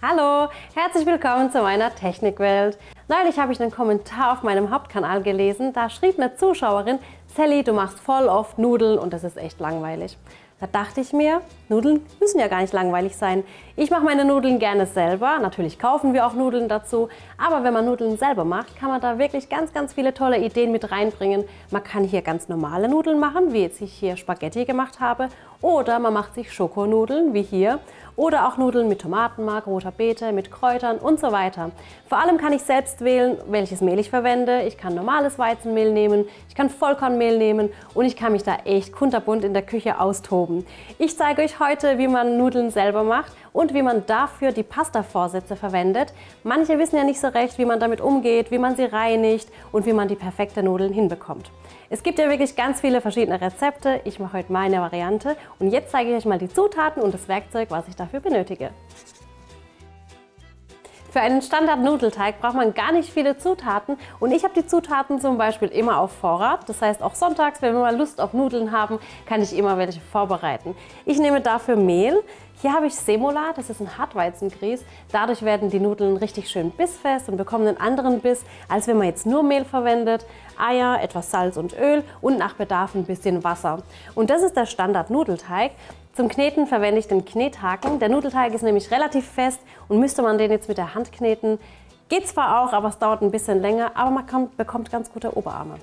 Hallo, herzlich willkommen zu meiner Technikwelt. Neulich habe ich einen Kommentar auf meinem Hauptkanal gelesen, da schrieb eine Zuschauerin: Sally, du machst voll oft Nudeln und das ist echt langweilig. Da dachte ich mir, Nudeln müssen ja gar nicht langweilig sein. Ich mache meine Nudeln gerne selber, natürlich kaufen wir auch Nudeln dazu, aber wenn man Nudeln selber macht, kann man da wirklich ganz viele tolle Ideen mit reinbringen. Man kann hier ganz normale Nudeln machen, wie jetzt ich hier Spaghetti gemacht habe, oder man macht sich Schokonudeln, wie hier, oder auch Nudeln mit Tomatenmark, roter Beete, mit Kräutern und so weiter. Vor allem kann ich selbst wählen, welches Mehl ich verwende. Ich kann normales Weizenmehl nehmen, ich kann Vollkornmehl nehmen und ich kann mich da echt kunterbunt in der Küche austoben. Ich zeige euch heute, wie man Nudeln selber macht und wie man dafür die Pasta-Vorsätze verwendet. Manche wissen ja nicht so recht, wie man damit umgeht, wie man sie reinigt und wie man die perfekte Nudeln hinbekommt. Es gibt ja wirklich ganz viele verschiedene Rezepte. Ich mache heute meine Variante und jetzt zeige ich euch mal die Zutaten und das Werkzeug, was ich dafür benötige. Für einen Standard-Nudelteig braucht man gar nicht viele Zutaten und ich habe die Zutaten zum Beispiel immer auf Vorrat. Das heißt, auch sonntags, wenn wir mal Lust auf Nudeln haben, kann ich immer welche vorbereiten. Ich nehme dafür Mehl. Hier habe ich Semola, das ist ein Hartweizengrieß. Dadurch werden die Nudeln richtig schön bissfest und bekommen einen anderen Biss, als wenn man jetzt nur Mehl verwendet. Eier, etwas Salz und Öl und nach Bedarf ein bisschen Wasser. Und das ist der Standard-Nudelteig. Zum Kneten verwende ich den Knethaken. Der Nudelteig ist nämlich relativ fest und müsste man den jetzt mit der Hand kneten. Geht zwar auch, aber es dauert ein bisschen länger, aber man bekommt ganz gute Oberarme.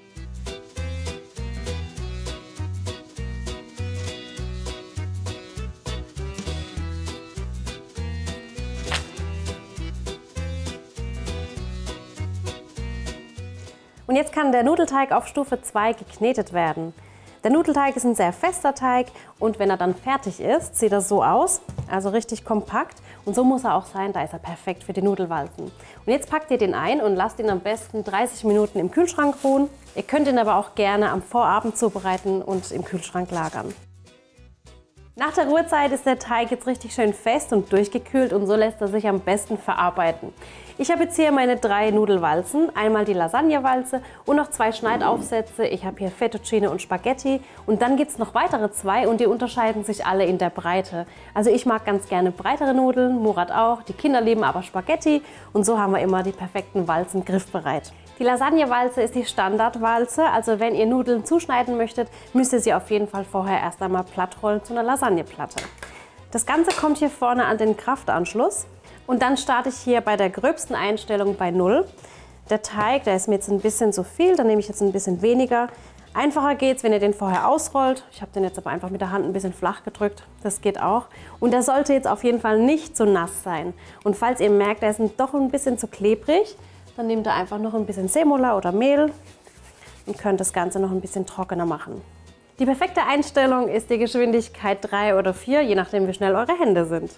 Und jetzt kann der Nudelteig auf Stufe 2 geknetet werden. Der Nudelteig ist ein sehr fester Teig und wenn er dann fertig ist, sieht er so aus, also richtig kompakt. Und so muss er auch sein, da ist er perfekt für die Nudelwalzen. Und jetzt packt ihr den ein und lasst ihn am besten 30 Minuten im Kühlschrank ruhen. Ihr könnt ihn aber auch gerne am Vorabend zubereiten und im Kühlschrank lagern. Nach der Ruhezeit ist der Teig jetzt richtig schön fest und durchgekühlt und so lässt er sich am besten verarbeiten. Ich habe jetzt hier meine 3 Nudelwalzen, einmal die Lasagnewalze und noch 2 Schneidaufsätze. Ich habe hier Fettuccine und Spaghetti und dann gibt es noch weitere 2 und die unterscheiden sich alle in der Breite. Also ich mag ganz gerne breitere Nudeln, Murat auch, die Kinder lieben aber Spaghetti und so haben wir immer die perfekten Walzen griffbereit. Die Lasagnewalze ist die Standardwalze, also wenn ihr Nudeln zuschneiden möchtet, müsst ihr sie auf jeden Fall vorher erst einmal platt rollen zu einer Lasagneplatte. Das Ganze kommt hier vorne an den Kraftanschluss und dann starte ich hier bei der gröbsten Einstellung bei 0. Der Teig, der ist mir jetzt ein bisschen zu viel, dann nehme ich jetzt ein bisschen weniger. Einfacher geht es, wenn ihr den vorher ausrollt. Ich habe den jetzt aber einfach mit der Hand ein bisschen flach gedrückt, das geht auch. Und der sollte jetzt auf jeden Fall nicht zu nass sein. Und falls ihr merkt, der ist doch ein bisschen zu klebrig, dann nehmt ihr einfach noch ein bisschen Semola oder Mehl und könnt das Ganze noch ein bisschen trockener machen. Die perfekte Einstellung ist die Geschwindigkeit 3 oder 4, je nachdem wie schnell eure Hände sind.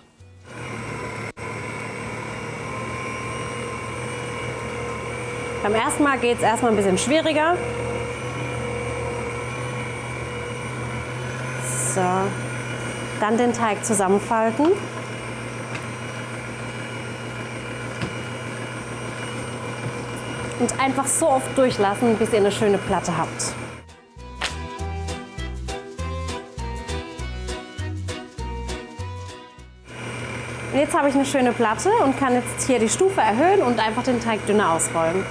Beim ersten Mal geht es erstmal ein bisschen schwieriger. So, dann den Teig zusammenfalten. Und einfach so oft durchlassen, bis ihr eine schöne Platte habt. Und jetzt habe ich eine schöne Platte und kann jetzt hier die Stufe erhöhen und einfach den Teig dünner ausrollen.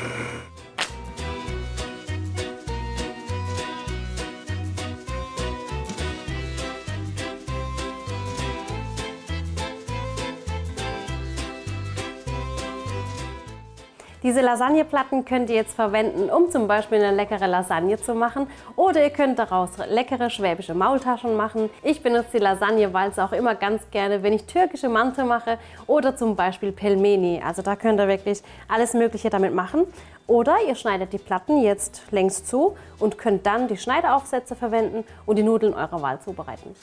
Diese Lasagneplatten könnt ihr jetzt verwenden, um zum Beispiel eine leckere Lasagne zu machen oder ihr könnt daraus leckere schwäbische Maultaschen machen. Ich benutze die Lasagnewalze auch immer ganz gerne, wenn ich türkische Mante mache oder zum Beispiel Pelmeni. Also da könnt ihr wirklich alles Mögliche damit machen. Oder ihr schneidet die Platten jetzt längs zu und könnt dann die Schneideaufsätze verwenden und die Nudeln eurer Wahl zubereiten.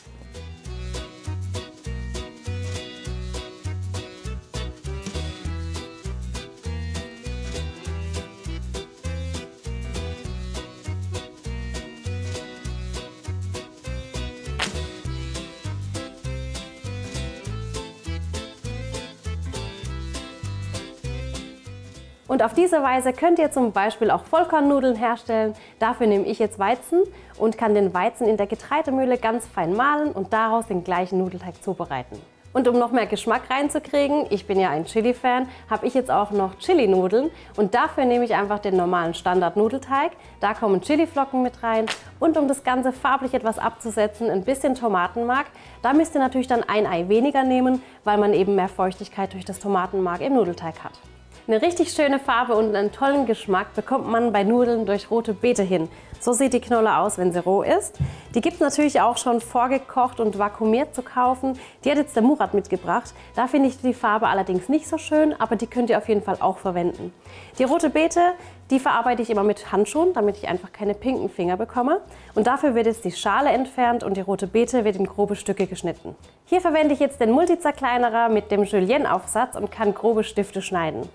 Und auf diese Weise könnt ihr zum Beispiel auch Vollkornnudeln herstellen. Dafür nehme ich jetzt Weizen und kann den Weizen in der Getreidemühle ganz fein mahlen und daraus den gleichen Nudelteig zubereiten. Und um noch mehr Geschmack reinzukriegen, ich bin ja ein Chili-Fan, habe ich jetzt auch noch Chili-Nudeln. Und dafür nehme ich einfach den normalen Standard-Nudelteig. Da kommen Chiliflocken mit rein. Und um das Ganze farblich etwas abzusetzen, ein bisschen Tomatenmark. Da müsst ihr natürlich dann ein Ei weniger nehmen, weil man eben mehr Feuchtigkeit durch das Tomatenmark im Nudelteig hat. Eine richtig schöne Farbe und einen tollen Geschmack bekommt man bei Nudeln durch rote Beete hin. So sieht die Knolle aus, wenn sie roh ist. Die gibt es natürlich auch schon vorgekocht und vakuumiert zu kaufen. Die hat jetzt der Murat mitgebracht. Da finde ich die Farbe allerdings nicht so schön, aber die könnt ihr auf jeden Fall auch verwenden. Die rote Beete, die verarbeite ich immer mit Handschuhen, damit ich einfach keine pinken Finger bekomme. Und dafür wird jetzt die Schale entfernt und die rote Beete wird in grobe Stücke geschnitten. Hier verwende ich jetzt den Multizerkleinerer mit dem Julienne-Aufsatz und kann grobe Stifte schneiden.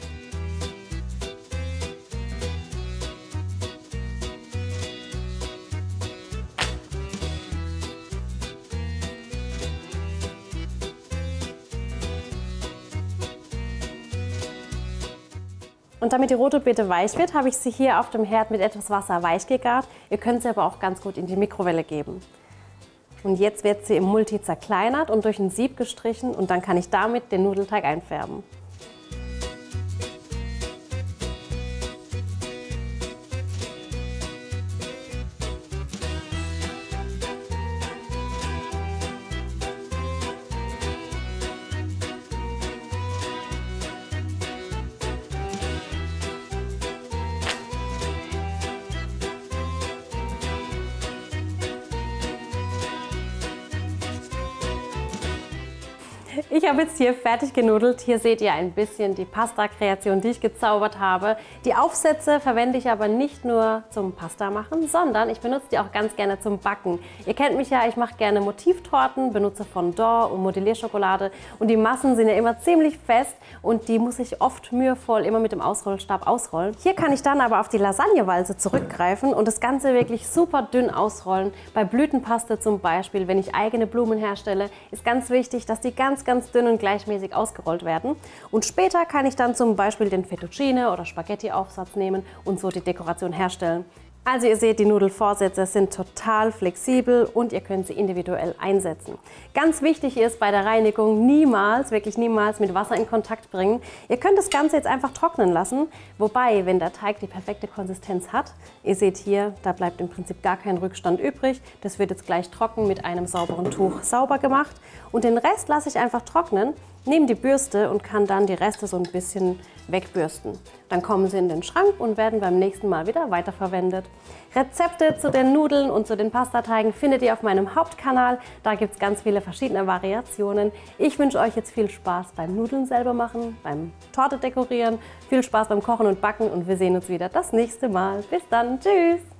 Und damit die rote Beete weich wird, habe ich sie hier auf dem Herd mit etwas Wasser weich gegart. Ihr könnt sie aber auch ganz gut in die Mikrowelle geben. Und jetzt wird sie im Multi zerkleinert und durch ein Sieb gestrichen und dann kann ich damit den Nudelteig einfärben. Ich habe jetzt hier fertig genudelt. Hier seht ihr ein bisschen die Pasta-Kreation, die ich gezaubert habe. Die Aufsätze verwende ich aber nicht nur zum Pasta machen, sondern ich benutze die auch ganz gerne zum Backen. Ihr kennt mich ja, ich mache gerne Motivtorten, benutze Fondant und Modellierschokolade und die Massen sind ja immer ziemlich fest und die muss ich oft mühevoll immer mit dem Ausrollstab ausrollen. Hier kann ich dann aber auf die Lasagnewalze zurückgreifen und das Ganze wirklich super dünn ausrollen. Bei Blütenpaste zum Beispiel, wenn ich eigene Blumen herstelle, ist ganz wichtig, dass die ganz dünn und gleichmäßig ausgerollt werden. Und später kann ich dann zum Beispiel den Fettuccine oder Spaghetti-Aufsatz nehmen und so die Dekoration herstellen. Also ihr seht, die Nudelvorsätze sind total flexibel und ihr könnt sie individuell einsetzen. Ganz wichtig ist bei der Reinigung niemals, wirklich niemals mit Wasser in Kontakt bringen. Ihr könnt das Ganze jetzt einfach trocknen lassen, wobei, wenn der Teig die perfekte Konsistenz hat, ihr seht hier, da bleibt im Prinzip gar kein Rückstand übrig. Das wird jetzt gleich trocken mit einem sauberen Tuch sauber gemacht und den Rest lasse ich einfach trocknen. Nehme die Bürste und kann dann die Reste so ein bisschen wegbürsten. Dann kommen sie in den Schrank und werden beim nächsten Mal wieder weiterverwendet. Rezepte zu den Nudeln und zu den Pastateigen findet ihr auf meinem Hauptkanal. Da gibt es ganz viele verschiedene Variationen. Ich wünsche euch jetzt viel Spaß beim Nudeln selber machen, beim Torte dekorieren, viel Spaß beim Kochen und Backen und wir sehen uns wieder das nächste Mal. Bis dann, tschüss!